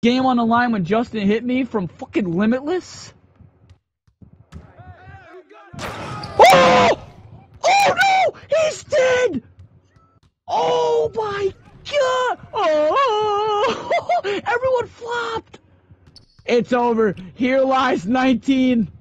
game on the line when Justin hit me from fucking Limitless. Oh! Oh no! He's dead! Oh my god! Oh! Everyone flopped! It's over. Here lies 19.